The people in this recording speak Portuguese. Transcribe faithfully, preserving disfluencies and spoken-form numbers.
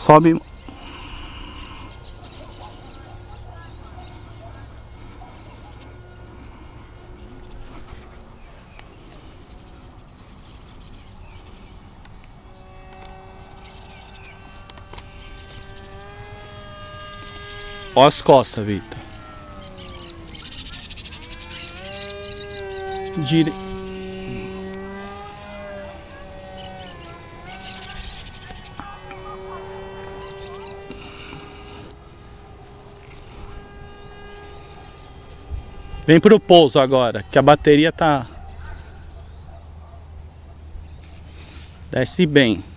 Sobe. Ó as costas, Vitor. Dire... Vem pro pouso agora, que a bateria tá... Desce bem.